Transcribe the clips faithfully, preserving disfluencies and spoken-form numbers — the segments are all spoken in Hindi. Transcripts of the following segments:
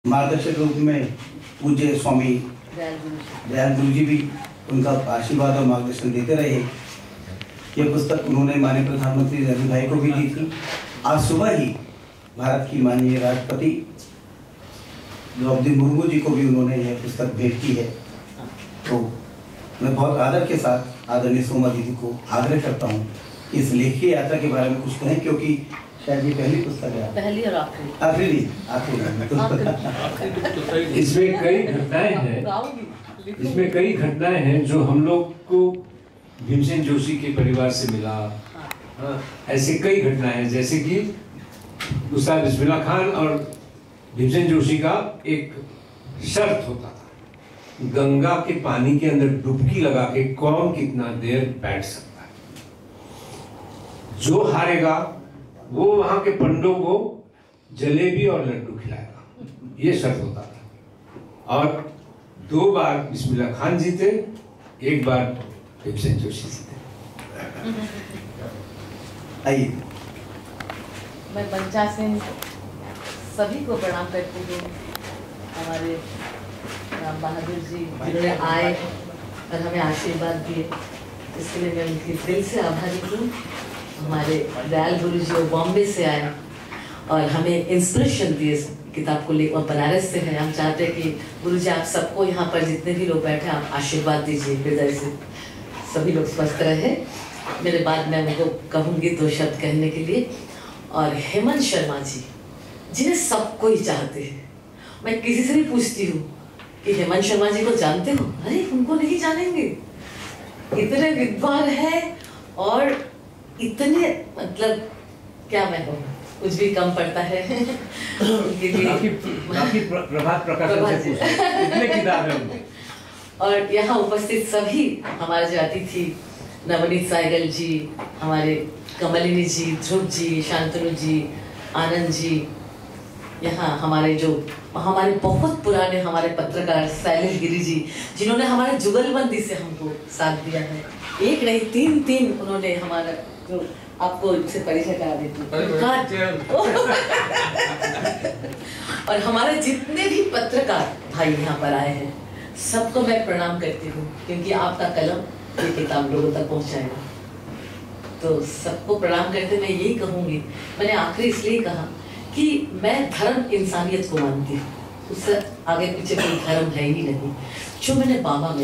मार्गदर्शक रूप में पूज्य स्वामी दयाल गुरु जी भी उनका आशीर्वाद और मार्गदर्शन देते रहे। ये पुस्तक उन्होंने माननीय प्रधानमंत्री नरेंद्र भाई को भी दी थी। आज सुबह ही भारत की माननीय राष्ट्रपति द्रौपदी मुर्मू जी को भी उन्होंने यह पुस्तक भेंट की है। तो मैं बहुत आदर के साथ आदरणीय सोमा दीदी को आग्रह करता हूँ कि इस लेखकीय यात्रा के बारे में कुछ कहें, क्योंकि शायद ये पहली पुस्तक है। पहली और आखिरी आखिरी आखिरी इसमें कई घटनाएं हैं इसमें कई घटनाएं हैं जो हम लोग को भीमसेन जोशी के परिवार से मिला। हाँ, ऐसे कई घटनाएं हैं, जैसे कि उस्ताद बिस्मिल्लाह खान और भीमसेन जोशी का एक शर्त होता था, गंगा के पानी के अंदर डुबकी लगा के कौन कितना देर बैठ सकता है। जो हारेगा वो वहां के पंडों को जलेबी और लड्डू खिलाएगा, ये शर्त होता था। और दो बार बिस्मिल्लाह खान जीते, एक बार भीमसेन जोशी जीते। आइए, मैं बंचा सिंह सभी को प्रणाम करती हूँ। हमारे राम बहादुर जी जिन्होंने आए और हमें आशीर्वाद दिए, इसके लिए मैं उनकी दिल से आभारी हूँ। हमारे दयाल गुरु जी वो बॉम्बे से आए और हमें इंस्पिरेशन दिए किताब को लेकर। बनारस से है। हम चाहते हैं कि गुरु जी आप सबको यहाँ पर जितने भी लोग बैठे आप आशीर्वाद दीजिए हृदय से, सभी लोग स्वस्थ रहे। मेरे बाद मैं उनको कहूँगी दो शब्द कहने के लिए। और हेमंत शर्मा जी जिन्हें सब कोई चाहते हैं, मैं किसी से भी पूछती हूँ कि हेमंत शर्मा जी को जानते हो? अरे उनको नहीं जानेंगे, इतने विद्वान है और इतने, मतलब क्या मैं कहूँ, कुछ भी कम पड़ता है उनके लिए। प्रभात प्रकाशन से इतने किताब है उनके। और यहाँ उपस्थित सभी हमारे जो अतिथि नवनीत साइगल जी, हमारे कमलिनी जी, ध्रुव जी, शांतनु जी, आनंद जी, यहाँ हमारे जो हमारे बहुत पुराने हमारे पत्रकार शैलेश गिरी जी, जिन्होंने हमारे जुगलबंदी से हमको साथ दिया है। एक नहीं तीन तीन उन्होंने हमारा, जो आपको इससे परिचय करा देती हूँ। और हमारे जितने भी पत्रकार भाई यहाँ पर आए हैं सबको मैं प्रणाम करती हूँ, क्योंकि आपका कलम ये किताब लोगों तक पहुँचाएगा। तो सबको प्रणाम करते मैं यही कहूँगी, मैंने आखिरी इसलिए कहा कि मैं धर्म इंसानियत को मानती हूँ, उससे आगे पीछे कोई धर्म है ही नहीं। जो मैंने बाबा में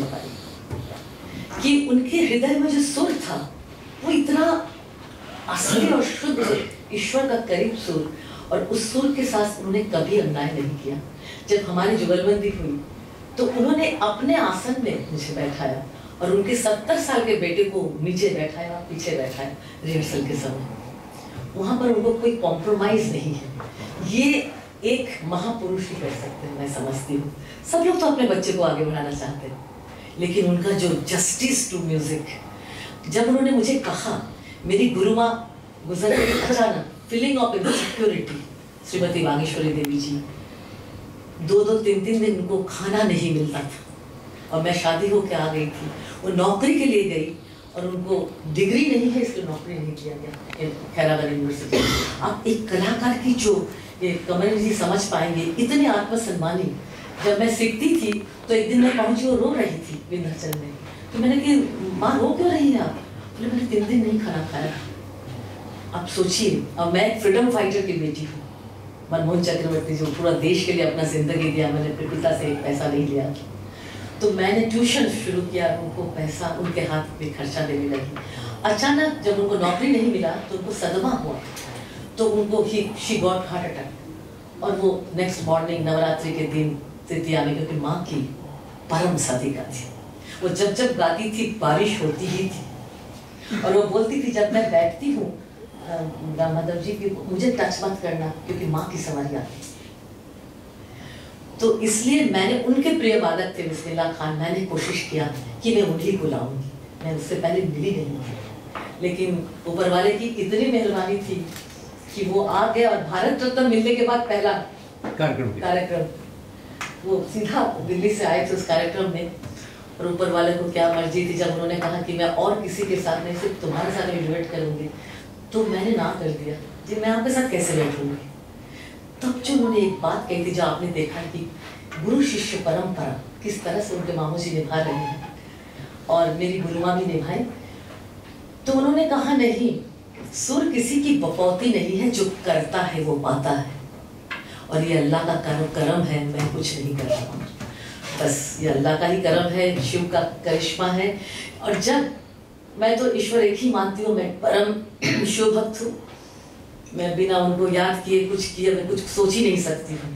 पाई कि उनके हृदय में जो सुर था वो इतना असली और शुद्ध ईश्वर का करीब सुर, और उस सुर के साथ उन्होंने कभी अन्याय नहीं किया। जब हमारी जुगलबंदी हुई तो उन्होंने अपने आसन में मुझे बैठाया और उनके सत्तर साल के बेटे को नीचे बैठाया, पीछे बैठाया रिहर्सल के समय। वहां पर उनको कोई कॉम्प्रोमाइज नहीं है। ये एक महापुरुष ही कर सकते हैं, मैं समझती हूँ। सब लोग तो अपने बच्चे को आगे बढ़ाना चाहते हैं, लेकिन उनका जो जस्टिस टू म्यूजिक, जब उन्होंने मुझे कहा, मेरी गुरु माँ गुजर गई अचानक, feeling of insecurity, Shrimati Bageshwari Devi ji, दो दो तीन तीन दिन उनको खाना नहीं मिलता था और मैं शादी होकर आ गई थी। वो नौकरी के लिए गई और उनको डिग्री नहीं है इसलिए नौकरी नहीं किया गया खैराबाद यूनिवर्सिटी। आप एक कलाकार की जो ये कमल जी समझ पाएंगे, इतने आत्मसम्मानी। जब मैं सीखती थी तो एक दिन मैं पहुंची, वो रो रही थी विंध्याचल में। तो मैंने कहा माँ रो क्यों रही है आप? बोले मैंने तीन दिन नहीं खाना खाया। आप सोचिए, और मैं एक फ्रीडम फाइटर की बेटी हूँ, मनमोहन चक्रवर्ती जो पूरा देश के लिए अपना जिंदगी दिया, मैंने अपने पिता से पैसा नहीं लिया। तो मैंने ट्यूशन शुरू किया, उनको पैसा उनके हाथ में खर्चा देने लगी। अचानक जब उनको नौकरी नहीं मिला तो उनको सदमा हुआ, तो उनको ही शी गॉट हार्ट अटैक। और वो नेक्स्ट मॉर्निंग नवरात्रि के दिन तृतीया में, क्योंकि माँ की परम साधिका थी, वो जब जब गाती थी बारिश होती ही थी। और वो बोलती थी जब मैं बैठती हूँ राम माधव जी की, मुझे टच मत करना क्योंकि माँ की सवारी आती। तो इसलिए मैंने, उनके प्रिय वादक थे बिस्मिल्लाह खान, मैंने कोशिश किया कि मैं उन्हीं को लाऊंगी। मैं उससे पहले मिली नहीं थी, लेकिन ऊपर वाले की इतनी मेहरबानी थी कि वो आ गए। और भारत रत्न मिलने के बाद पहला कार्यक्रम कार्यक्रम वो सीधा दिल्ली से आए थे उस कार्यक्रम में। और ऊपर वाले को क्या मर्जी थी, जब उन्होंने कहा कि मैं और किसी के साथ नहीं, सिर्फ तुम्हारे साथ में डुएट करूंगी, तो मैंने ना कर दिया। जी मैं आपके साथ कैसे बैठूंगी? तब जो उन्होंने एक बात कही थी, जो आपने देखा कि गुरु शिष्य परंपरा किस तरह से उनके मामू जी निभा रहे हैं और मेरी गुरु माँ भी निभाई, तो उन्होंने कहा नहीं, सुर किसी की बकौती नहीं है, जो करता है वो पाता है, और ये अल्लाह का करम है, मैं कुछ नहीं कर रहा हूँ, बस ये अल्लाह का ही करम है, शिव का करिश्मा है। और जब मैं तो ईश्वर एक ही मानती हूँ, मैं परम शिव भक्त हूँ, मैं बिना उनको याद किए कुछ किए मैं कुछ सोच ही नहीं सकती हूँ।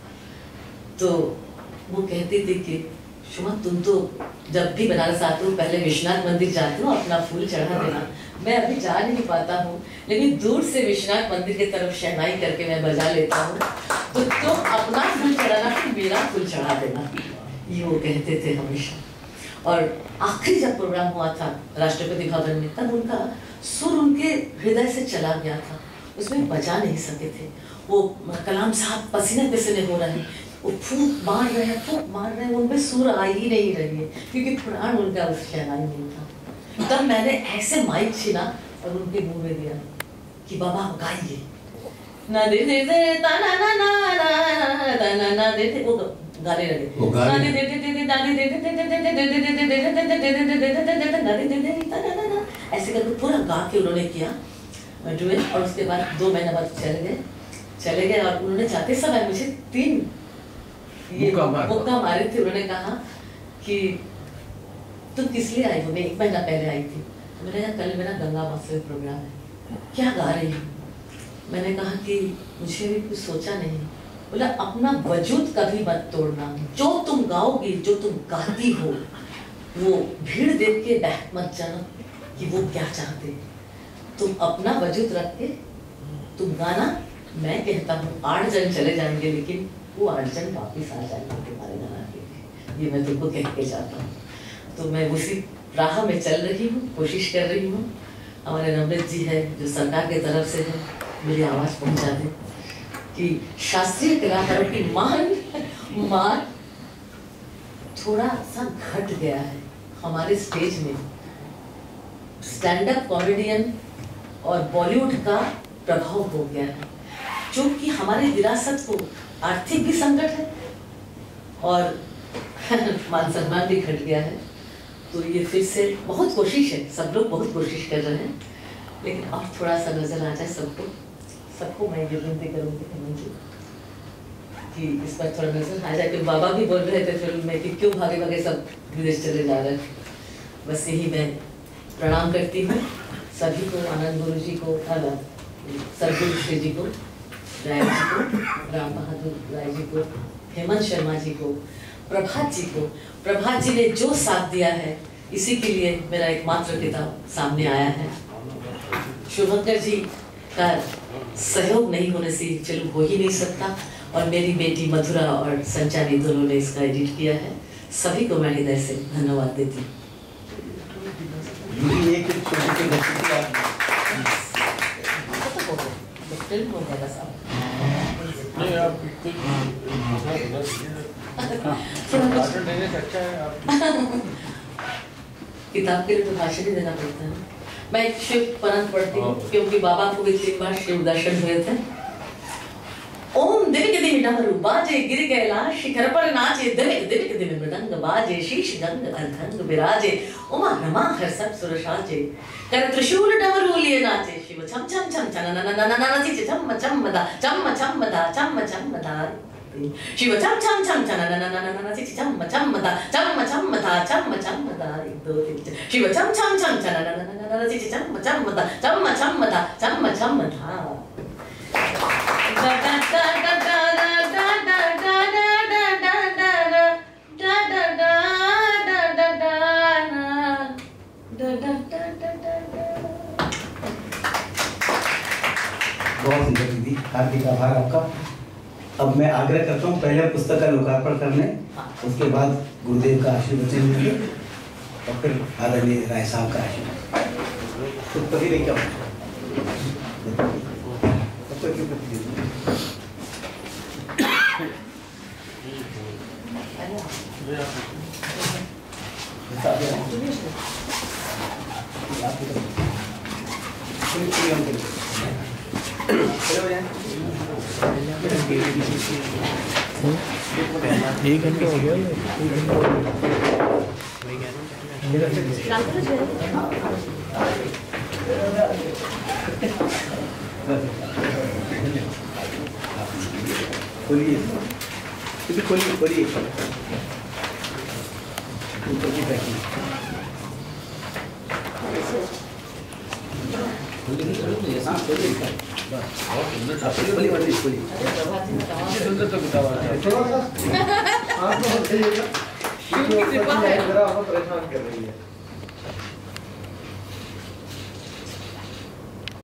तो वो कहती थी कि शुमा तुम तो जब भी बनारस आते हो पहले विश्वनाथ मंदिर जाते हो, अपना फूल चढ़ा देना। मैं अभी जा नहीं पाता हूँ, लेकिन दूर से विश्वनाथ मंदिर की तरफ शहनाई करके मैं बजा लेता हूँ, तो तुम अपना फूल चढ़ाना फिर मेरा फूल चढ़ा देना, ये वो कहते थे हमेशा। और आखिरी जब प्रोग्राम हुआ था राष्ट्रपति भवन में, तब उनका सुर उनके हृदय से चला गया था, उसमें बजा नहीं सके थे। वो कलाम साहब पसीने पसीने हो रहे हैं, वो फूंक मार रहे हैं फूंक मार रहे हैं, उनमें सुर आ ही नहीं रही है, क्योंकि प्राण उनका उस शहनाई में था। तब मैंने ऐसे माइक छीना और उनके मुंह में दिया कि बाबा गाइए ना दे दे दे ता ना ना ना ना ता ना ना दे दे, वो गाने लगे ना दे दे दे दे ना दे दे दे दे दे दे दे दे दे दे दे दे दे दे दे ना दे दे दे ता ना ना ना, ऐसे करके पूरा गा के उन्होंने किया डुएट। और उसके बाद दो महीने बाद चले गए चले गए और उन्होंने जाते समय मुझे तीन ये मुक्का मारे थे। उन्होंने कहा कि तुम किस लिए आई हो? मैं एक महीना पहले आई थी। मैंने कहा कल मेरा गंगा माँ से प्रोग्राम है, क्या गा रही हो? मैंने कहा कि मुझे भी कुछ सोचा नहीं। बोला अपना वजूद कभी मत तोड़ना, जो तुम गाओगी जो तुम गाती हो वो भीड़ देख के बहक मत जाना कि वो क्या चाहते हैं, तुम अपना वजूद रख के तुम गाना। मैं कहता हूँ आठ जन चले जाएंगे लेकिन वो आठ जन वापिस आ जाएंगे तुम्हारे गाना के लिए, ये मैं तुमको कह के जाता हूँ। तो मैं उसी राह में चल रही हूँ, कोशिश कर रही हूँ। हमारे नवनीत जी है जो सरकार की तरफ से है, मेरी आवाज़ पहुँचा दे कि शास्त्रीय कलाकारों की मान मान थोड़ा सा घट गया है हमारे स्टेज में। स्टैंड अप कॉमेडियन और बॉलीवुड का प्रभाव हो गया है, जो कि हमारी विरासत को आर्थिक भी संकट है और मान सम्मान भी घट गया है। तो ये फिर से बहुत कोशिश है, सब लोग बहुत कोशिश कर रहे हैं, लेकिन अब थोड़ा सा नजर आ जाए सबको सबको मैं ये विनती करूँगी करूँगी कि इस पर थोड़ा नजर आ जाए। कि बाबा भी बोल रहे थे फिल्म में कि क्यों भागे भागे सब विदेश चले जा रहे हैं। बस यही मैं प्रणाम करती हूँ सभी को, आनंद गुरु जी को, सरगुरु श्री जी को, राय जी को, राम बहादुर राय जी को, हेमंत शर्मा जी को, प्रभात जी को। प्रभात जी ने जो साथ दिया है इसी के लिए मेरा एकमात्र किताब सामने आया है। शुभंकर जी का सहयोग नहीं होने से चलो हो ही नहीं सकता, और मेरी बेटी मधुरा और संचारी दोनों ने इसका एडिट किया है। सभी को मैं हृदय से धन्यवाद देती हूँ। किताब के लिए तो भाषण ही देना पड़ता है। मैं शिव पुराण पढ़ती हूँ क्योंकि बाबा को भी तीन बार शिव दर्शन हुए थे। ओम दिविक दिवि डमरू बाजे गिर कैलाश शिखर पर नाचे, दिविक दिविक दिवि मृदंग बाजे, शीश गंग अर्धंग विराजे, उमा रमा हर सब सुर साजे, कर त्रिशूल डमरू लिए नाचे, शिव छम छम छम छन न न न न न ची छम छम दा चम छम दा चम छम दा, शिव छम छम छम छन न न न न न ची छम छम दा चम छम दा चम छम दा, एक दो तीन शिव छम छम छम छन न न न न ची छम छम दा चम छम दा चम छम दा। बहुत सुंदर दीदी, हार्दिक आभार आपका। अब मैं आग्रह करता हूँ पहले पुस्तक का लोकार्पण करने, उसके बाद गुरुदेव का आशीर्वचन लेंगे और फिर आदरणीय राय साहब का आशीर्वाद। तो कभी नहीं क्या चलो एक घंटा हो गया। खोलिए खोलिए खोलिए ऊपर की पैकिंग कृपा है। परेशान कर रही है।